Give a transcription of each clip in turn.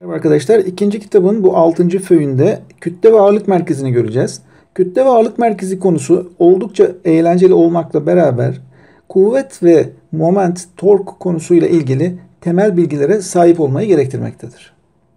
Merhaba arkadaşlar, ikinci kitabın bu 6. föyünde kütle ve ağırlık merkezini göreceğiz. Kütle ve ağırlık merkezi konusu oldukça eğlenceli olmakla beraber kuvvet ve moment, tork konusuyla ilgili temel bilgilere sahip olmayı gerektirmektedir.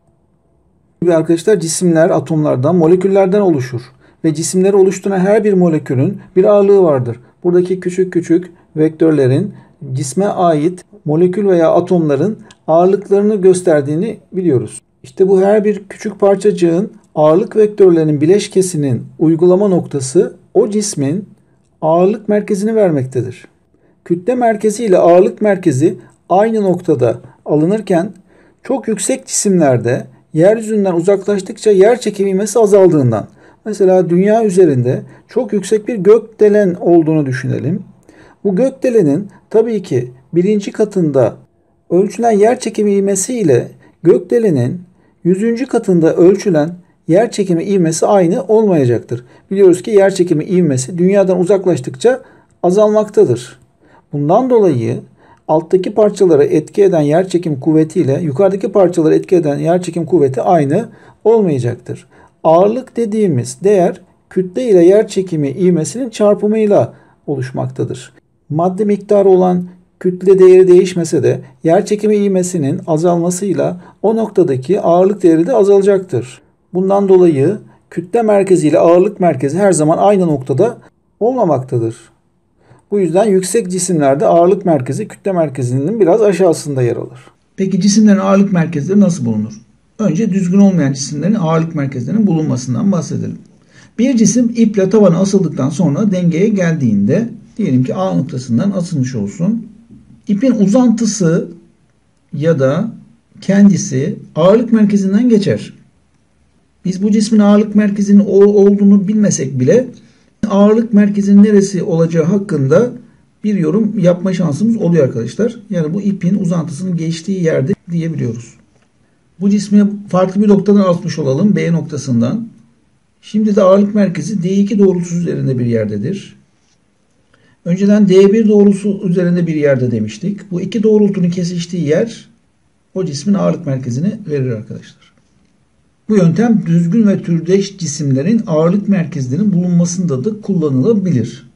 Arkadaşlar, cisimler atomlardan, moleküllerden oluşur ve cisimleri oluşturan her bir molekülün bir ağırlığı vardır. Buradaki küçük küçük vektörlerin cisme ait molekül veya atomların ağırlıklarını gösterdiğini biliyoruz. İşte bu her bir küçük parçacığın ağırlık vektörlerinin bileşkesinin uygulama noktası o cismin ağırlık merkezini vermektedir. Kütle merkezi ile ağırlık merkezi aynı noktada alınırken çok yüksek cisimlerde yeryüzünden uzaklaştıkça yerçekim ivmesi azaldığından, mesela dünya üzerinde çok yüksek bir gökdelen olduğunu düşünelim. Bu gökdelenin tabii ki birinci katında ölçülen yerçekimi ivmesi ile gökdelenin 100. katında ölçülen yerçekimi ivmesi aynı olmayacaktır. Biliyoruz ki yerçekimi ivmesi dünyadan uzaklaştıkça azalmaktadır. Bundan dolayı alttaki parçaları etki eden yerçekim kuvveti ile yukarıdaki parçaları etki eden yerçekim kuvveti aynı olmayacaktır. Ağırlık dediğimiz değer kütle ile yerçekimi ivmesinin çarpımıyla oluşmaktadır. Madde miktarı olan kütle değeri değişmese de yerçekimi ivmesinin azalmasıyla o noktadaki ağırlık değeri de azalacaktır. Bundan dolayı kütle merkezi ile ağırlık merkezi her zaman aynı noktada olmamaktadır. Bu yüzden yüksek cisimlerde ağırlık merkezi kütle merkezinin biraz aşağısında yer alır. Peki cisimlerin ağırlık merkezleri nasıl bulunur? Önce düzgün olmayan cisimlerin ağırlık merkezlerinin bulunmasından bahsedelim. Bir cisim iple tavana asıldıktan sonra dengeye geldiğinde diyelim ki A noktasından asılmış olsun. İpin uzantısı ya da kendisi ağırlık merkezinden geçer. Biz bu cismin ağırlık merkezinin olduğunu bilmesek bile ağırlık merkezinin neresi olacağı hakkında bir yorum yapma şansımız oluyor arkadaşlar. Yani bu ipin uzantısının geçtiği yerde diyebiliyoruz. Bu cismi farklı bir noktadan asmış olalım, B noktasından. Şimdi de ağırlık merkezi D2 doğrultusu üzerinde bir yerdedir. Önceden D1 doğrultusu üzerinde bir yerde demiştik. Bu iki doğrultunun kesiştiği yer o cismin ağırlık merkezini verir arkadaşlar. Bu yöntem düzgün ve türdeş cisimlerin ağırlık merkezlerinin bulunmasında da kullanılabilir.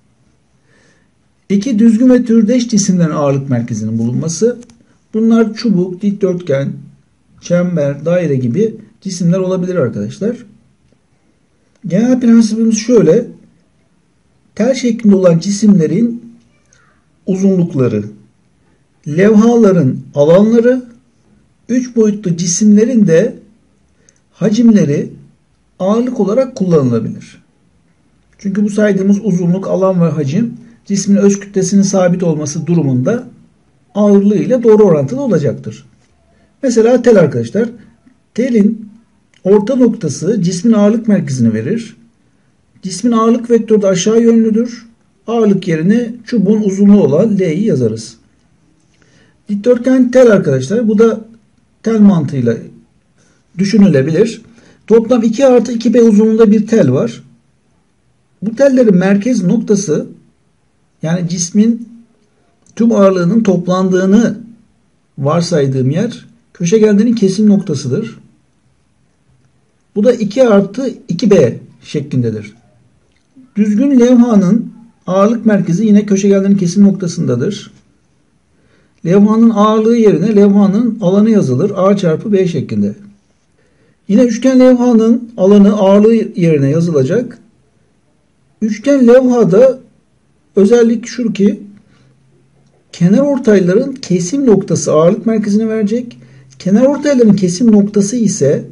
İki düzgün ve türdeş cisimlerin ağırlık merkezinin bulunması, bunlar çubuk, dikdörtgen, çember, daire gibi cisimler olabilir arkadaşlar. Genel prensibimiz şöyle: tel şeklinde olan cisimlerin uzunlukları, levhaların alanları, üç boyutlu cisimlerin de hacimleri ağırlık olarak kullanılabilir. Çünkü bu saydığımız uzunluk, alan ve hacim cismin öz kütlesinin sabit olması durumunda ağırlığı ile doğru orantılı olacaktır. Mesela tel arkadaşlar. Telin orta noktası cismin ağırlık merkezini verir. Cismin ağırlık vektörü de aşağı yönlüdür. Ağırlık yerine çubuğun uzunluğu olan L'yi yazarız. Dikdörtgen tel arkadaşlar. Bu da tel mantığıyla düşünülebilir. Toplam 2 artı 2B uzunluğunda bir tel var. Bu tellerin merkez noktası, yani cismin tüm ağırlığının toplandığını varsaydığım yer köşegenlerin kesim noktasıdır. Bu da 2 artı 2B şeklindedir. Düzgün levhanın ağırlık merkezi yine köşegenlerin kesim noktasındadır. Levhanın ağırlığı yerine levhanın alanı yazılır. A çarpı B şeklinde. Yine üçgen levhanın alanı ağırlığı yerine yazılacak. Üçgen levhada özellik şu ki kenarortayların kesim noktası ağırlık merkezini verecek. Kenarortayların kesim noktası ise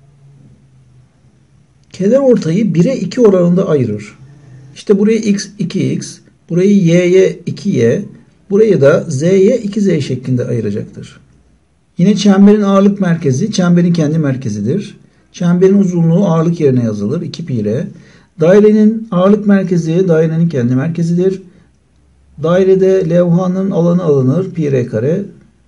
kenarortayı 1'e 2 oranında ayırır. İşte burayı x 2x, burayı y'ye 2y, burayı da z'ye 2z şeklinde ayıracaktır. Yine çemberin ağırlık merkezi çemberin kendi merkezidir. Çemberin uzunluğu ağırlık yerine yazılır 2 pi r. Dairenin ağırlık merkezi dairenin kendi merkezidir. Dairede levhanın alanı alınır pi r kare.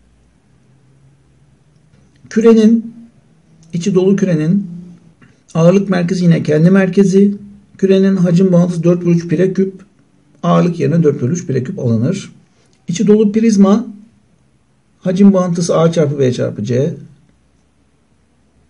Kürenin, içi dolu kürenin ağırlık merkezi yine kendi merkezi. Kürenin hacim bağıntısı 4 bölü 3 pi r küp. Ağırlık yerine 4 bölü 3 pi r küp alınır. İçi dolu prizma hacim bağıntısı A çarpı B çarpı C.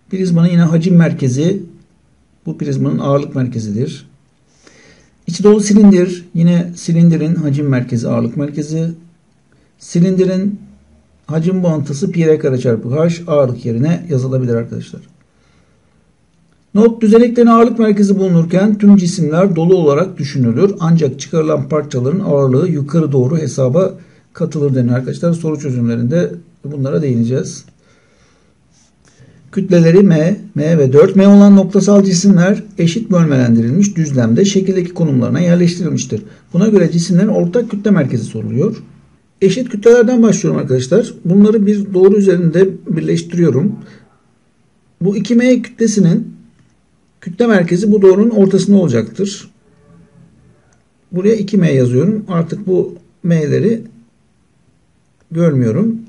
Prizmanın yine hacim merkezi, bu prizmanın ağırlık merkezidir. İçi dolu silindir, yine silindirin hacim merkezi, ağırlık merkezi. Silindirin hacim bağıntısı pi r kare çarpı h ağırlık yerine yazılabilir arkadaşlar. Not: düzeneklerin ağırlık merkezi bulunurken tüm cisimler dolu olarak düşünülür. Ancak çıkarılan parçaların ağırlığı yukarı doğru hesaba katılır denir arkadaşlar. Soru çözümlerinde bunlara değineceğiz. Kütleleri m ve 4m olan noktasal cisimler eşit bölmelendirilmiş düzlemde şekildeki konumlarına yerleştirilmiştir. Buna göre cisimlerin ortak kütle merkezi soruluyor. Eşit kütlelerden başlıyorum arkadaşlar. Bunları bir doğru üzerinde birleştiriyorum. Bu 2m kütlesinin kütle merkezi bu doğrunun ortasında olacaktır. Buraya 2m yazıyorum. Artık bu m'leri görmüyorum.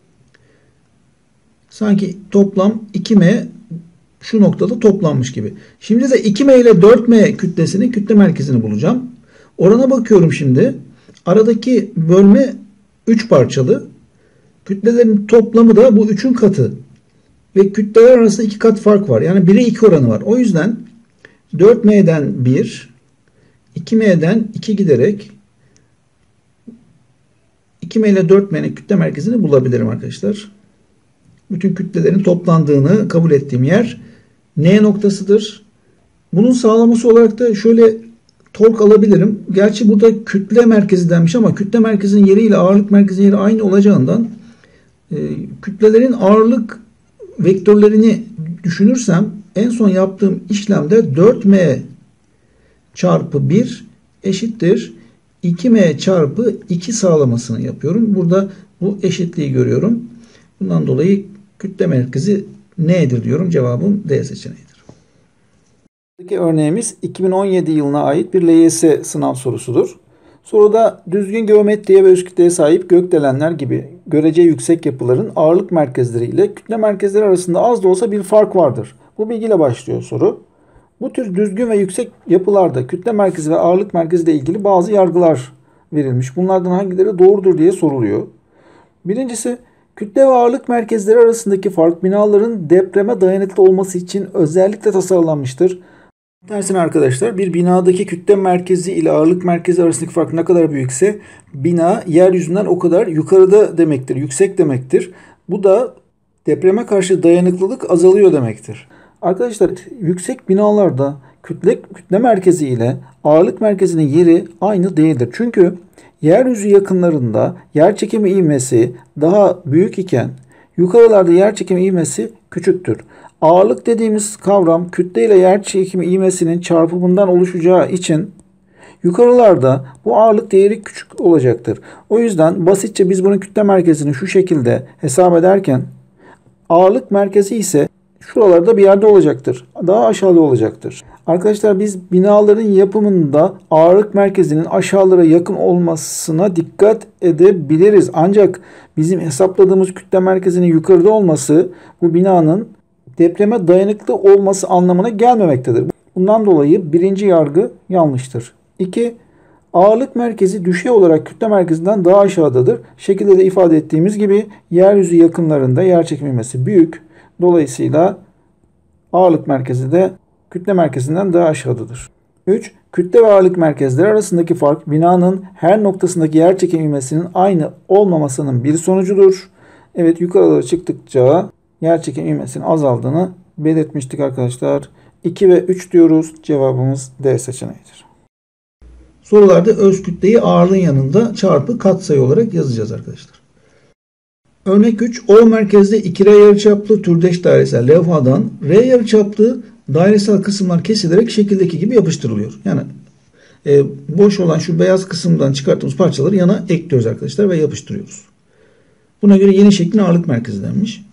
Sanki toplam 2m şu noktada toplanmış gibi. Şimdi de 2m ile 4m kütlesinin kütle merkezini bulacağım. Orana bakıyorum şimdi. Aradaki bölme 3 parçalı. Kütlelerin toplamı da bu 3'ün katı. Ve kütleler arasında 2 kat fark var. Yani 1'e 2 oranı var. O yüzden 4m'den 1, 2m'den 2 giderek 2m ile 4m'nin kütle merkezini bulabilirim arkadaşlar. Bütün kütlelerin toplandığını kabul ettiğim yer N noktasıdır. Bunun sağlaması olarak da şöyle tork alabilirim. Gerçi burada kütle merkezi denmiş ama kütle merkezinin yeri ile ağırlık merkezinin yeri aynı olacağından kütlelerin ağırlık vektörlerini düşünürsem en son yaptığım işlemde 4m çarpı 1 eşittir 2m çarpı 2 sağlamasını yapıyorum. Burada bu eşitliği görüyorum. Bundan dolayı kütle merkezi N'dir diyorum. Cevabım D seçeneğidir. Buradaki örneğimiz 2017 yılına ait bir LYS sınav sorusudur. Soruda düzgün geometriye ve öz kütleye sahip gökdelenler gibi görece yüksek yapıların ağırlık merkezleri ile kütle merkezleri arasında az da olsa bir fark vardır. Bu bilgiyle başlıyor soru. Bu tür düzgün ve yüksek yapılarda kütle merkezi ve ağırlık merkezi ile ilgili bazı yargılar verilmiş. Bunlardan hangileri doğrudur diye soruluyor. Birincisi, kütle ve ağırlık merkezleri arasındaki fark binaların depreme dayanıklı olması için özellikle tasarlanmıştır. Tersine arkadaşlar, bir binadaki kütle merkezi ile ağırlık merkezi arasındaki fark ne kadar büyükse bina yeryüzünden o kadar yukarıda demektir, yüksek demektir. Bu da depreme karşı dayanıklılık azalıyor demektir. Arkadaşlar, yüksek binalarda kütle merkezi ile ağırlık merkezinin yeri aynı değildir. Çünkü yeryüzü yakınlarında yerçekimi ivmesi daha büyük iken yukarılarda yerçekimi ivmesi küçüktür. Ağırlık dediğimiz kavram kütle ile yerçekimi ivmesinin çarpımından oluşacağı için yukarılarda bu ağırlık değeri küçük olacaktır. O yüzden basitçe biz bunun kütle merkezini şu şekilde hesap ederken ağırlık merkezi ise şuralarda bir yerde olacaktır. Daha aşağıda olacaktır. Arkadaşlar, biz binaların yapımında ağırlık merkezinin aşağılara yakın olmasına dikkat edebiliriz. Ancak bizim hesapladığımız kütle merkezinin yukarıda olması bu binanın depreme dayanıklı olması anlamına gelmemektedir. Bundan dolayı birinci yargı yanlıştır. 2. Ağırlık merkezi düşey olarak kütle merkezinden daha aşağıdadır. Şekilde de ifade ettiğimiz gibi yeryüzü yakınlarında yerçekim ivmesi büyük. Dolayısıyla ağırlık merkezi de kütle merkezinden daha aşağıdadır. 3. Kütle ve ağırlık merkezleri arasındaki fark binanın her noktasındaki yerçekim ivmesinin aynı olmamasının bir sonucudur. Evet, yukarılara çıktıkça yerçekim ivmesinin azaldığını belirtmiştik arkadaşlar. 2 ve 3 diyoruz. Cevabımız D seçeneğidir. Sorularda öz kütleyi ağırlığın yanında çarpı katsayı olarak yazacağız arkadaşlar. Örnek 3. O merkezde 2R yarıçaplı türdeş dairesel levhadan R yarıçaplı dairesel kısımlar kesilerek şekildeki gibi yapıştırılıyor. Yani boş olan şu beyaz kısımdan çıkarttığımız parçaları yana ekliyoruz arkadaşlar ve yapıştırıyoruz. Buna göre yeni şeklin ağırlık merkezi denmiş.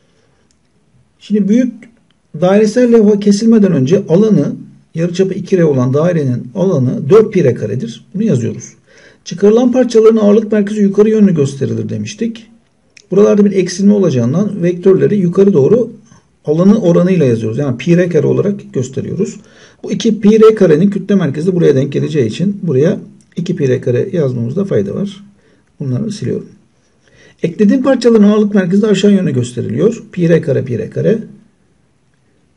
Şimdi büyük dairesel levha kesilmeden önce alanı yarıçapı 2R olan dairenin alanı 4 pi r karedir. Bunu yazıyoruz. Çıkarılan parçaların ağırlık merkezi yukarı yönlü gösterilir demiştik. Buralarda bir eksilme olacağından vektörleri yukarı doğru alanı oranıyla yazıyoruz. Yani pi r kare olarak gösteriyoruz. Bu 2 pi r karenin kütle merkezi de buraya denk geleceği için buraya 2 pi r kare yazmamızda fayda var. Bunları siliyorum. Eklediğim parçaların ağırlık merkezi de aşağı yöne gösteriliyor. Pi r kare pi r kare.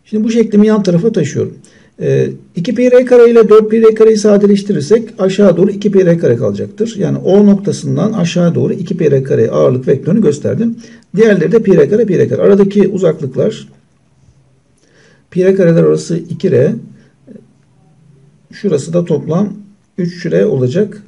Şimdi bu şeklimi yan tarafa taşıyorum. 2 pi r kare ile 4 pi r kareyi sadeleştirirsek aşağı doğru 2 pi r kare kalacaktır. Yani O noktasından aşağı doğru 2 pi r kare ağırlık vektörünü gösterdim. Diğerleri de pi r kare pi r kare. Aradaki uzaklıklar pi r kareler arası 2r. Şurası da toplam 3r olacak.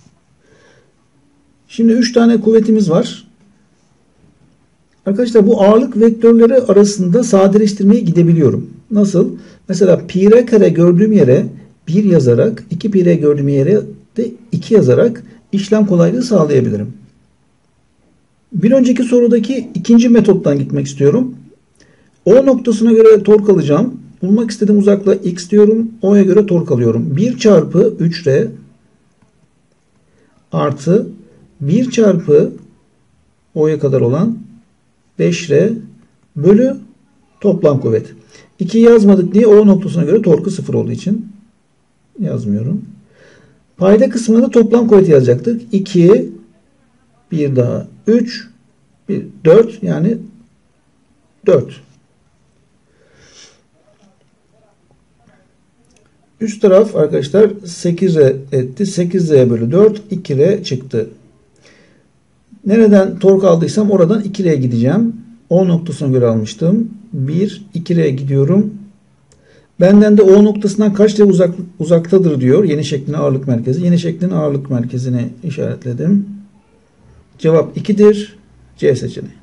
Şimdi 3 tane kuvvetimiz var. Arkadaşlar bu ağırlık vektörleri arasında sadeleştirmeye gidebiliyorum. Nasıl? Mesela pi r kare gördüğüm yere 1 yazarak, 2 pi r gördüğüm yere de 2 yazarak işlem kolaylığı sağlayabilirim. Bir önceki sorudaki ikinci metottan gitmek istiyorum. O noktasına göre tork alacağım. Bulmak istediğim uzaklığa x diyorum. O'ya göre tork alıyorum. 1 çarpı 3r artı 1 çarpı O'ya kadar olan 5r bölü toplam kuvvet. 2'yi yazmadık diye O noktasına göre torku 0 olduğu için yazmıyorum. Payda kısmına da toplam kuvveti yazacaktık. 2, bir daha 3, 4 yani 4. Üst taraf arkadaşlar 8R etti. 8R bölü 4 2R çıktı. Nereden tork aldıysam oradan 2R'ye gideceğim. O noktasına göre almıştım. 1, 2R'ye gidiyorum. Benden de O noktasından kaç R uzaktadır diyor. Yeni şeklin ağırlık merkezi. Yeni şeklin ağırlık merkezini işaretledim. Cevap 2'dir. C seçeneği.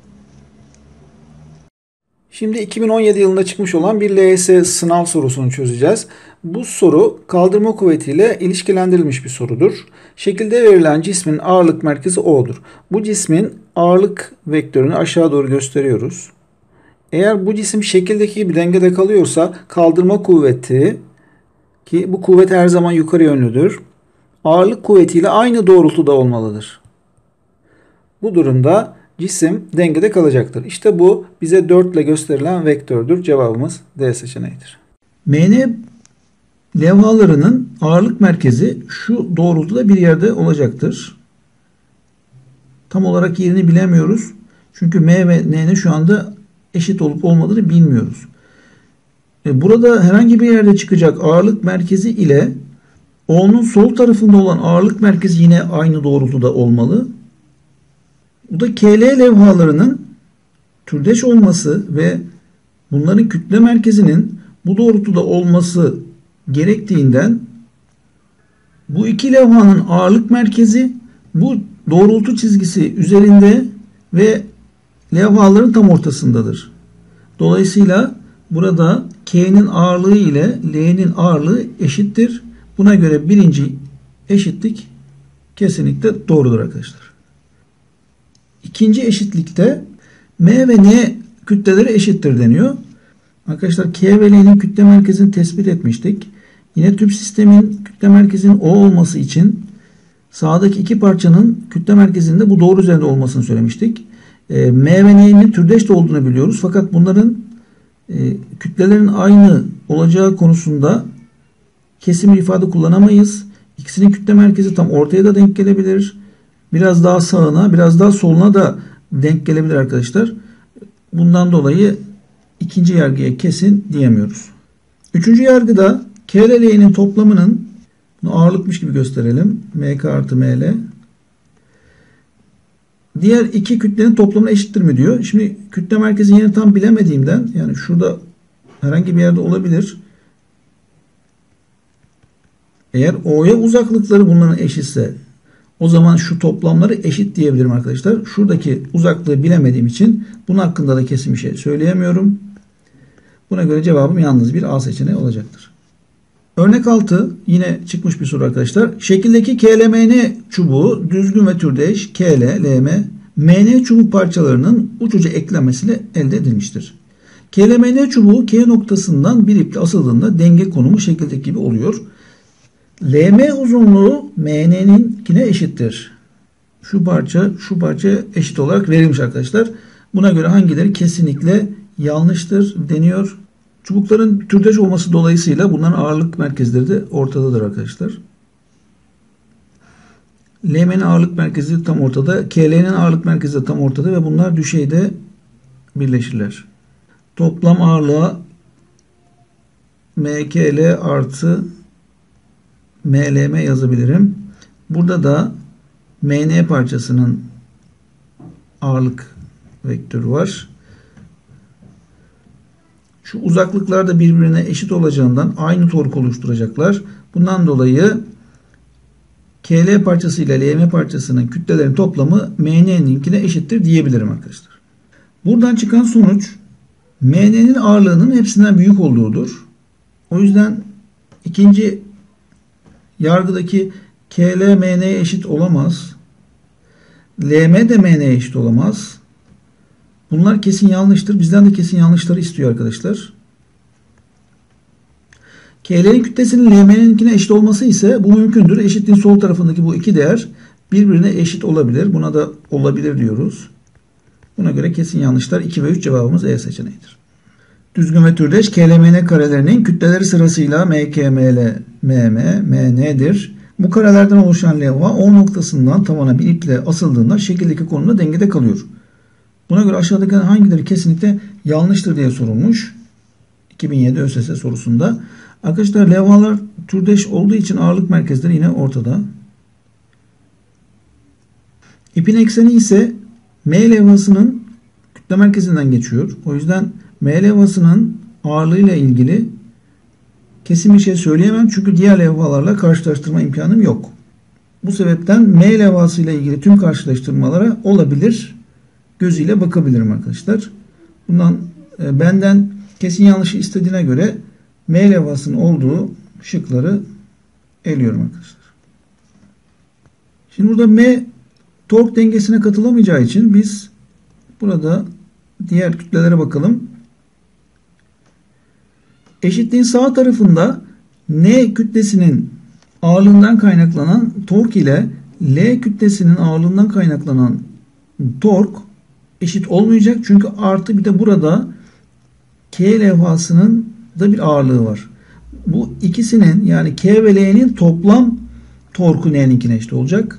Şimdi 2017 yılında çıkmış olan bir LYS sınav sorusunu çözeceğiz. Bu soru kaldırma kuvvetiyle ilişkilendirilmiş bir sorudur. Şekilde verilen cismin ağırlık merkezi O'dur. Bu cismin ağırlık vektörünü aşağı doğru gösteriyoruz. Eğer bu cisim şekildeki gibi dengede kalıyorsa kaldırma kuvveti, ki bu kuvvet her zaman yukarı yönlüdür, ağırlık kuvvetiyle aynı doğrultuda olmalıdır. Bu durumda cisim dengede kalacaktır. İşte bu bize 4 ile gösterilen vektördür. Cevabımız D seçeneğidir. MN levhalarının ağırlık merkezi şu doğrultuda bir yerde olacaktır. Tam olarak yerini bilemiyoruz. Çünkü M ve N'nin şu anda eşit olup olmadığını bilmiyoruz. Burada herhangi bir yerde çıkacak ağırlık merkezi ile O'nun sol tarafında olan ağırlık merkezi yine aynı doğrultuda olmalı. Bu da KL levhalarının türdeş olması ve bunların kütle merkezinin bu doğrultuda olması gerektiğinden bu iki levhanın ağırlık merkezi bu doğrultu çizgisi üzerinde ve levhaların tam ortasındadır. Dolayısıyla burada K'nin ağırlığı ile L'nin ağırlığı eşittir. Buna göre birinci eşitlik kesinlikle doğrudur arkadaşlar. İkinci eşitlikte M ve N kütleleri eşittir deniyor. Arkadaşlar K ve L'nin kütle merkezini tespit etmiştik. Yine tüp sistemin kütle merkezinin O olması için sağdaki iki parçanın kütle merkezinde bu doğru üzerinde olmasını söylemiştik. M ve N'nin türdeş de olduğunu biliyoruz. Fakat bunların kütlelerin aynı olacağı konusunda kesin bir ifade kullanamayız. İkisinin kütle merkezi tam ortaya da denk gelebilir. Biraz daha sağına, biraz daha soluna da denk gelebilir arkadaşlar. Bundan dolayı ikinci yargıya kesin diyemiyoruz. Üçüncü yargıda K ile L'nin toplamının, bunu ağırlıkmış gibi gösterelim. MK artı ML. Diğer iki kütlenin toplamına eşittir mi diyor. Şimdi kütle merkezi yine tam bilemediğimden, yani şurada herhangi bir yerde olabilir. Eğer O'ya uzaklıkları bunların eşitse o zaman şu toplamları eşit diyebilirim arkadaşlar. Şuradaki uzaklığı bilemediğim için bunun hakkında da kesin bir şey söyleyemiyorum. Buna göre cevabım yalnız bir A seçeneği olacaktır. Örnek 6 yine çıkmış bir soru arkadaşlar. Şekildeki KLMN çubuğu düzgün ve türdeş KL, LM, MN çubuk parçalarının uç uca eklenmesiyle elde edilmiştir. KLMN çubuğu K noktasından bir iple asıldığında denge konumu şekildeki gibi oluyor. LM uzunluğu MN'ninkine eşittir. Şu parça eşit olarak verilmiş arkadaşlar. Buna göre hangileri kesinlikle yanlıştır deniyor. Çubukların türdeş olması dolayısıyla bunların ağırlık merkezleri de ortadadır arkadaşlar. LM'nin ağırlık merkezi tam ortada. KL'nin ağırlık merkezi de tam ortada ve bunlar düşeyde birleşirler. Toplam ağırlığa MKL artı MLM yazabilirim. Burada da MN parçasının ağırlık vektörü var. Şu uzaklıklar da birbirine eşit olacağından aynı tork oluşturacaklar. Bundan dolayı KL parçası ile LM parçasının kütlelerin toplamı MN'ninkine eşittir diyebilirim arkadaşlar. Buradan çıkan sonuç MN'nin ağırlığının hepsinden büyük olduğudur. O yüzden ikinci yargıdaki KL MN'ye eşit olamaz. LM de MN'ye eşit olamaz. Bunlar kesin yanlıştır. Bizden de kesin yanlışları istiyor arkadaşlar. KL'nin kütlesinin LM'ninkine eşit olması ise bu mümkündür. Eşitliğin sol tarafındaki bu iki değer birbirine eşit olabilir. Buna da olabilir diyoruz. Buna göre kesin yanlışlar 2 ve 3 cevabımız E seçeneğidir. Düzgün ve türdeş KLMN karelerinin kütleleri sırasıyla MKML, MM, MN'dir. Bu karelerden oluşan levha O noktasından tavana bir iple asıldığında şekildeki konumda dengede kalıyor. Buna göre aşağıdakilerden hangileri kesinlikle yanlıştır diye sorulmuş. 2007 ÖSS sorusunda. Arkadaşlar levhalar türdeş olduğu için ağırlık merkezleri yine ortada. İpin ekseni ise M levhasının kütle merkezinden geçiyor. O yüzden M levhasının ağırlığıyla ilgili kesin bir şey söyleyemem. Çünkü diğer levhalarla karşılaştırma imkanım yok. Bu sebepten M levhası ile ilgili tüm karşılaştırmalara olabilir gözüyle bakabilirim arkadaşlar. Bundan benden kesin yanlışı istediğine göre M levhasının olduğu şıkları eliyorum arkadaşlar. Şimdi burada M tork dengesine katılamayacağı için biz burada diğer kütlelere bakalım. Eşitliğin sağ tarafında N kütlesinin ağırlığından kaynaklanan tork ile L kütlesinin ağırlığından kaynaklanan tork eşit olmayacak. Çünkü artı bir de burada K levhasının da bir ağırlığı var. Bu ikisinin yani K ve L'nin toplam torku N'ninkine eşit olacak.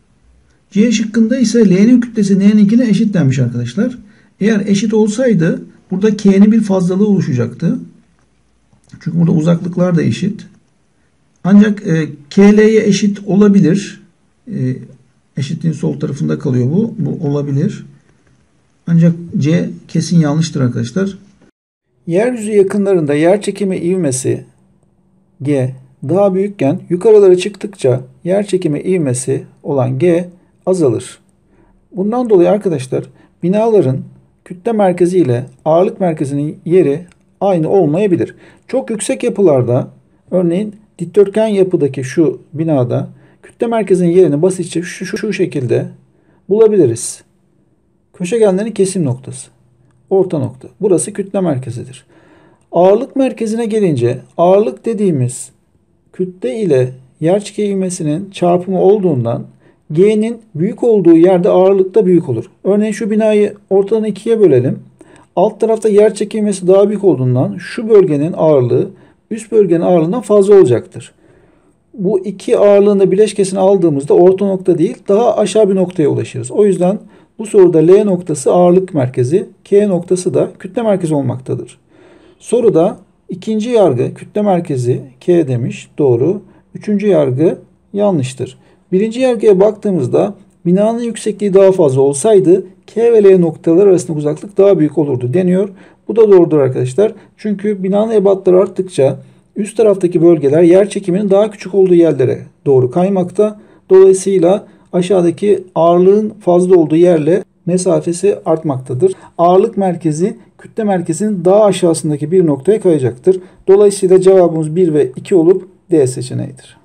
C şıkkında ise L'nin kütlesi N'ninkine eşit denmiş arkadaşlar. Eğer eşit olsaydı burada K'nin bir fazlalığı oluşacaktı. Çünkü burada uzaklıklar da eşit. Ancak KL'ye eşit olabilir. Eşitliğin sol tarafında kalıyor bu. Bu olabilir. Ancak C kesin yanlıştır arkadaşlar. Yeryüzü yakınlarında yerçekimi ivmesi G daha büyükken yukarılara çıktıkça yerçekimi ivmesi olan G azalır. Bundan dolayı arkadaşlar binaların kütle merkezi ile ağırlık merkezinin yeri aynı olmayabilir. Çok yüksek yapılarda örneğin dikdörtgen yapıdaki şu binada kütle merkezinin yerini basitçe şu şekilde bulabiliriz. Köşegenlerin kesim noktası. Orta nokta. Burası kütle merkezidir. Ağırlık merkezine gelince ağırlık dediğimiz kütle ile yerçekimi ivmesinin çarpımı olduğundan G'nin büyük olduğu yerde ağırlık da büyük olur. Örneğin şu binayı ortadan ikiye bölelim. Alt tarafta yerçekimi ivmesi daha büyük olduğundan şu bölgenin ağırlığı üst bölgenin ağırlığından fazla olacaktır. Bu iki ağırlığın da bileşkesini aldığımızda orta nokta değil daha aşağı bir noktaya ulaşırız. O yüzden bu soruda L noktası ağırlık merkezi, K noktası da kütle merkezi olmaktadır. Soruda ikinci yargı kütle merkezi K demiş, doğru. Üçüncü yargı yanlıştır. Birinci yargıya baktığımızda binanın yüksekliği daha fazla olsaydı K ve L noktaları arasındaki uzaklık daha büyük olurdu deniyor. Bu da doğrudur arkadaşlar. Çünkü binanın ebatları arttıkça üst taraftaki bölgeler yer çekiminin daha küçük olduğu yerlere doğru kaymakta. Dolayısıyla aşağıdaki ağırlığın fazla olduğu yerle mesafesi artmaktadır. Ağırlık merkezi kütle merkezinin daha aşağısındaki bir noktaya kayacaktır. Dolayısıyla cevabımız 1 ve 2 olup D seçeneğidir.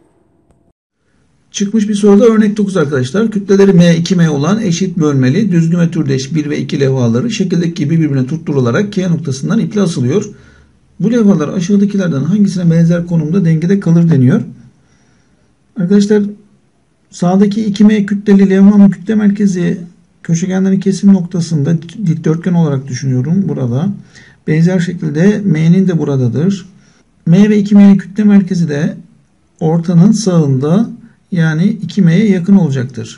Çıkmış bir soruda örnek 9 arkadaşlar. Kütleleri M, 2M olan eşit bölmeli düzgün ve türdeş 1 ve 2 levhaları şekildeki gibi birbirine tutturularak K noktasından iple asılıyor. Bu levhalar aşağıdakilerden hangisine benzer konumda dengede kalır deniyor. Arkadaşlar sağdaki 2M kütleli levhanın kütle merkezi köşegenlerin kesim noktasında dikdörtgen olarak düşünüyorum burada. Benzer şekilde M'nin de buradadır. M ve 2M'nin kütle merkezi de ortanın sağında yani 2M'ye yakın olacaktır.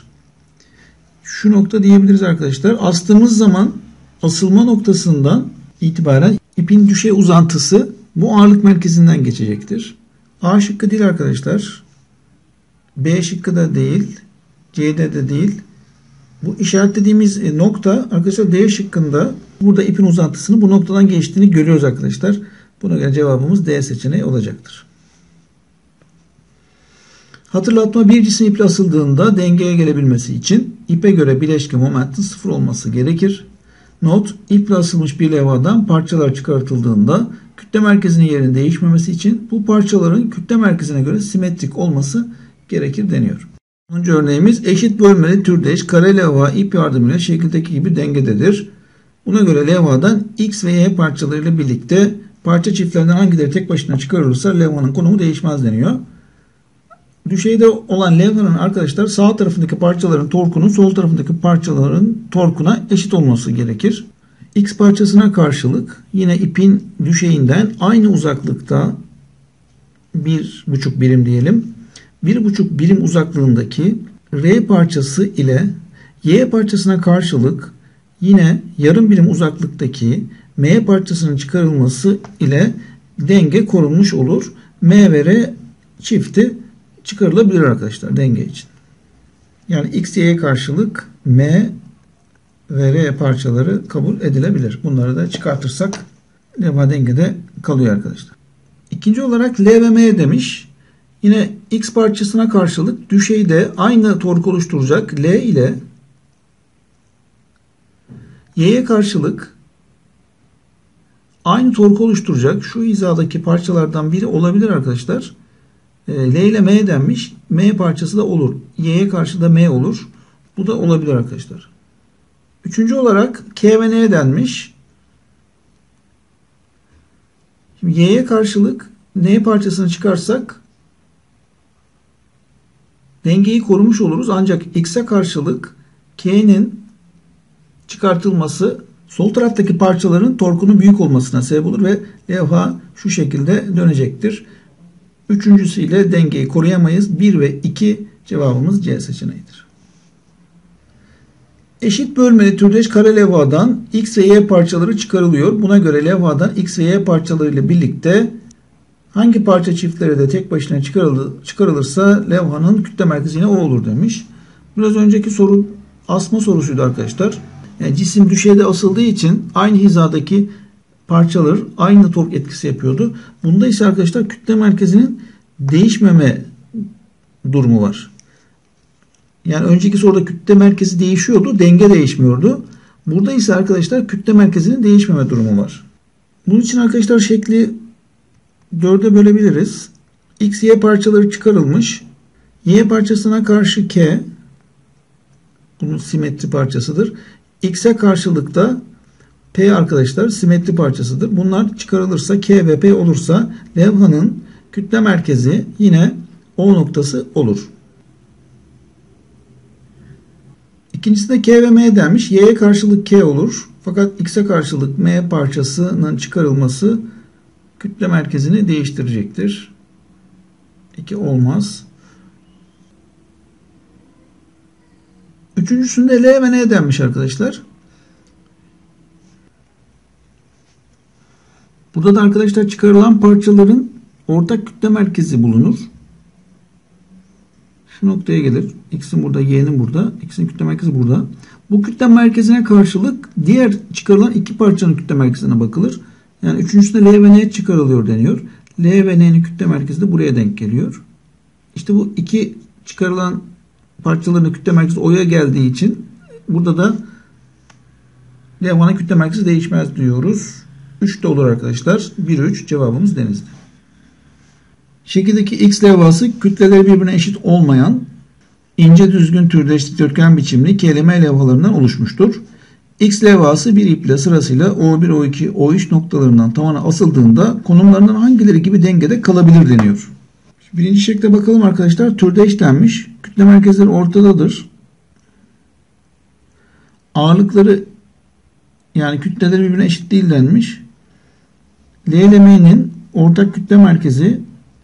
Şu nokta diyebiliriz arkadaşlar. Astığımız zaman asılma noktasından itibaren ipin düşey uzantısı Bu ağırlık merkezinden geçecektir. A şıkkı değil arkadaşlar. B şıkkı da değil. C'de de değil. Bu işaretlediğimiz nokta arkadaşlar D şıkkında, burada ipin uzantısının bu noktadan geçtiğini görüyoruz arkadaşlar. Buna göre cevabımız D seçeneği olacaktır. Hatırlatma: bir cisim iple asıldığında dengeye gelebilmesi için ipe göre bileşke momentin 0 olması gerekir. Not: iple asılmış bir levhadan parçalar çıkartıldığında kütle merkezinin yerinin değişmemesi için bu parçaların kütle merkezine göre simetrik olması gerekir deniyor. 10. örneğimiz: eşit bölmeli türdeş kare levha ip yardımıyla şekildeki gibi dengededir. Buna göre levhadan X ve Y parçalarıyla birlikte parça çiftlerden hangileri tek başına çıkarılırsa levhanın konumu değişmez deniyor. Düşeyde olan levhanın arkadaşlar sağ tarafındaki parçaların torkunun sol tarafındaki parçaların torkuna eşit olması gerekir. X parçasına karşılık yine ipin düşeyinden aynı uzaklıkta 1,5 birim diyelim. 1,5 birim uzaklığındaki R parçası ile Y parçasına karşılık yine yarım birim uzaklıktaki M parçasının çıkarılması ile denge korunmuş olur. M ve R çifti çıkarılabilir arkadaşlar denge için. Yani X, Y'ye karşılık M ve R parçaları kabul edilebilir. Bunları da çıkartırsak levha dengede kalıyor arkadaşlar. İkinci olarak L ve M demiş. Yine X parçasına karşılık düşeyde aynı tork oluşturacak L ile Y'ye karşılık aynı tork oluşturacak şu hizadaki parçalardan biri olabilir arkadaşlar. L ile M denmiş. M parçası da olur. Y'ye karşı da M olur. Bu da olabilir arkadaşlar. Üçüncü olarak K ve N denmiş. Şimdi Y'ye karşılık N parçasını çıkarsak dengeyi korumuş oluruz. Ancak X'e karşılık K'nin çıkartılması sol taraftaki parçaların torkunun büyük olmasına sebep olur ve levha şu şekilde dönecektir. Üçüncüsüyle dengeyi koruyamayız. 1 ve 2 cevabımız C seçeneğidir. Eşit bölmeli türdeş kare levhadan X ve Y parçaları çıkarılıyor. Buna göre levhadan X ve Y parçaları ile birlikte hangi parça çiftleri de tek başına çıkarılırsa levhanın kütle merkezi yine O olur demiş. Biraz önceki soru asma sorusuydu arkadaşlar. Yani cisim düşeyde asıldığı için aynı hizadaki parçalar aynı tork etkisi yapıyordu. Bunda ise arkadaşlar kütle merkezinin değişmeme durumu var. Yani önceki soruda kütle merkezi değişiyordu, denge değişmiyordu. Burada ise arkadaşlar kütle merkezinin değişmeme durumu var. Bunun için arkadaşlar şekli 4'e bölebiliriz. X, Y parçaları çıkarılmış. Y parçasına karşı K, bunun simetri parçasıdır. X'e karşılık da P arkadaşlar simetri parçasıdır. Bunlar çıkarılırsa K ve P olursa levhanın kütle merkezi yine O noktası olur. İkincisi de K ve M denmiş. Y'ye karşılık K olur. Fakat X'e karşılık M parçasının çıkarılması kütle merkezini değiştirecektir. 2 olmaz. Üçüncüsünde L ve N denmiş arkadaşlar. Burada da arkadaşlar çıkarılan parçaların ortak kütle merkezi bulunur. Şu noktaya gelir. X'in burada, Y'nin burada. X'in kütle merkezi burada. Bu kütle merkezine karşılık diğer çıkarılan iki parçanın kütle merkezine bakılır. Yani üçüncüsünde L ve N çıkarılıyor deniyor. L ve N'nin kütle merkezi de buraya denk geliyor. İşte bu iki çıkarılan parçaların kütle merkezi O'ya geldiği için burada da levhanın kütle merkezi değişmez diyoruz. 3 de olur arkadaşlar. 1, 3 cevabımız denizli. Şekildeki X levhası kütleleri birbirine eşit olmayan ince düzgün türdeş dikdörtgen biçimli kelime levhalarından oluşmuştur. X levhası bir iple sırasıyla O1, O2, O3 noktalarından tavana asıldığında konumlarından hangileri gibi dengede kalabilir deniyor. Birinci şekle bakalım arkadaşlar. Türdeş denmiş. Kütle merkezleri ortadadır. Ağırlıkları yani kütleleri birbirine eşit değil denmiş. L ile M'nin ortak kütle merkezi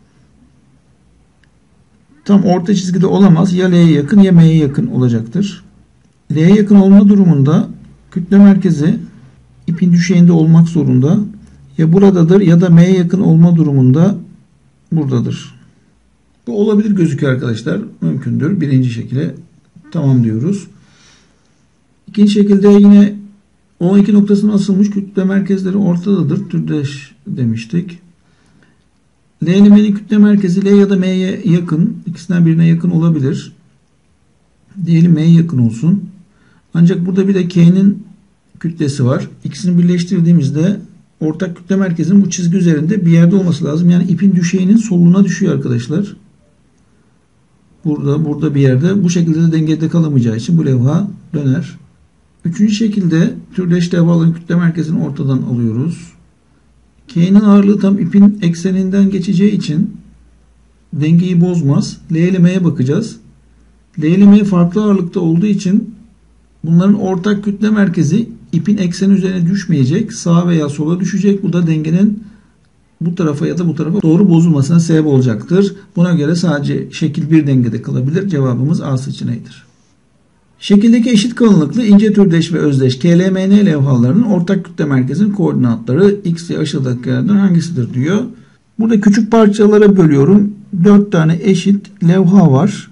tam orta çizgide olamaz. Ya L'ye yakın ya M'ye yakın olacaktır. L'ye yakın olma durumunda kütle merkezi ipin düşeyinde olmak zorunda. ya buradadır ya da M'ye yakın olma durumunda buradadır. Bu olabilir gözüküyor arkadaşlar. Mümkündür. Birinci şekilde tamam diyoruz. İkinci şekilde yine O2 noktasına asılmış kütle merkezleri ortadadır. Türdeş demiştik. L ile M'nin kütle merkezi L ya da M'ye yakın. İkisinden birine yakın olabilir. Diyelim M'ye yakın olsun. Ancak burada bir de K'nin kütlesi var. İkisini birleştirdiğimizde ortak kütle merkezinin bu çizgi üzerinde bir yerde olması lazım. Yani ipin düşeyinin soluna düşüyor arkadaşlar. Burada bir yerde. Bu şekilde de dengede kalamayacağı için bu levha döner. Üçüncü şekilde türdeş levhaların kütle merkezini ortadan alıyoruz. K'nin ağırlığı tam ipin ekseninden geçeceği için dengeyi bozmaz. L ile M'ye bakacağız. L ile M farklı ağırlıkta olduğu için bunların ortak kütle merkezi ipin ekseni üzerine düşmeyecek. Sağa veya sola düşecek. Bu da dengenin bu tarafa ya da bu tarafa doğru bozulmasına sebep olacaktır. Buna göre sadece şekil bir dengede kalabilir. Cevabımız A seçeneğidir. Şekildeki eşit kalınlıklı ince türdeş ve özdeş KLMN levhalarının ortak kütle merkezinin koordinatları x ve aşağıdakilerden hangisidir diyor. Burada küçük parçalara bölüyorum. 4 tane eşit levha var.